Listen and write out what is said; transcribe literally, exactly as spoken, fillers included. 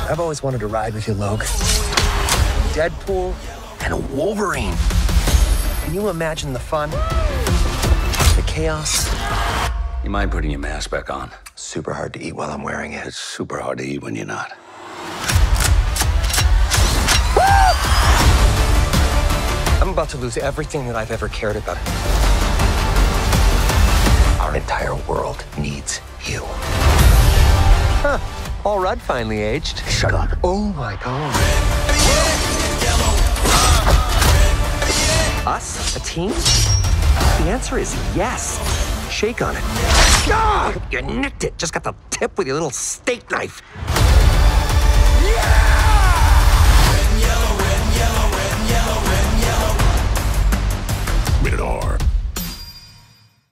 I've always wanted to ride with you, Logue. Deadpool and a Wolverine. Can you imagine the fun? The chaos? You mind putting your mask back on? Super hard to eat while I'm wearing it. It's super hard to eat when you're not. I'm about to lose everything that I've ever cared about. Our entire world needs you. Huh. Paul Rudd finally aged. Shut up. Oh my God. Us? A team? The answer is yes. Shake on it. Ah! You nicked it. Just got the tip with your little steak knife.